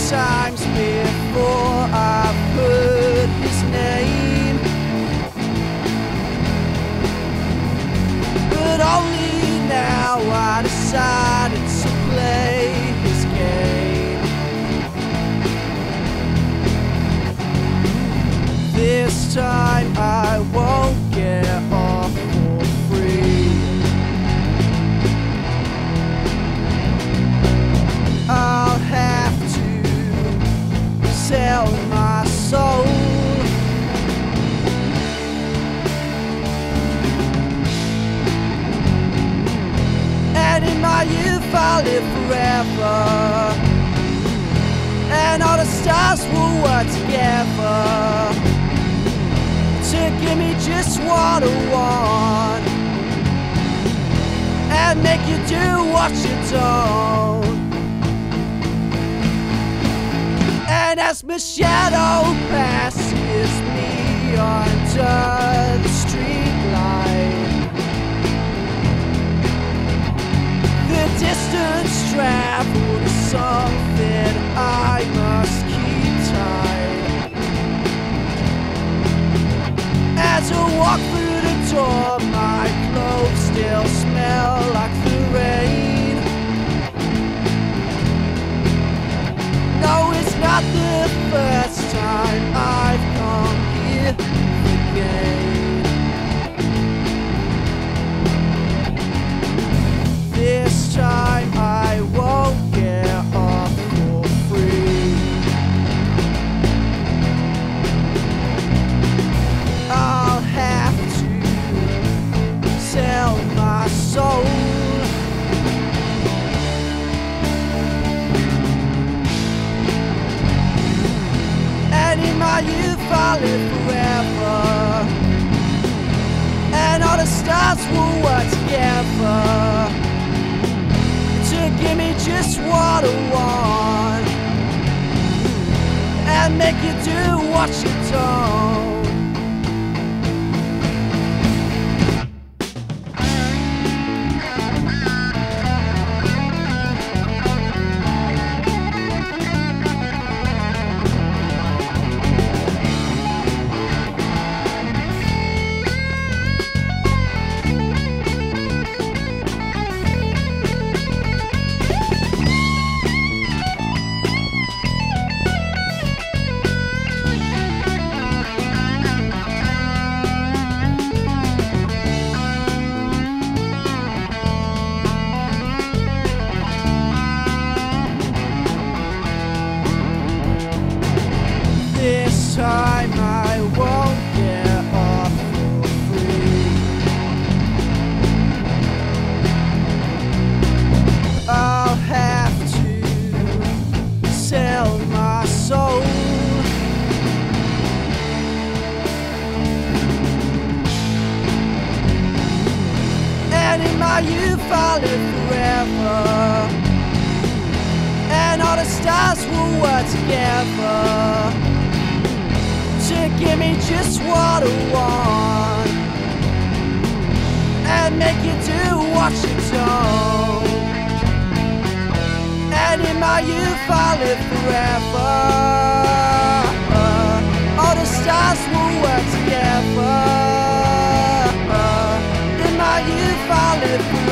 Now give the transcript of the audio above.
times before I've heard his name, but only now I decided to play his game. This time I won't get off for free. I'll have to sell my soul. And in my youth I'll live forever, and all the stars will work together to give me just what I want, and make you do what you don't. And as my shadow passes me under the streetlight, the distance traveled is something I must keep tight. As I walk through the door, my clothes still smell like the rain. No, it's not the first time I've come here again. This time I won't get off for free. I'll have to sell my soul. And in my youth I'll live forever, and all the stars will work together to give me just what I want, and make you do what you don't. This time I won't get off for free. I'll have to sell my soul. And in my youth I'll live forever, and all the stars will work together to give me just what I want, and make you do what you don't. And in my youth I'll live forever, all the stars will work together. In my youth I'll live forever.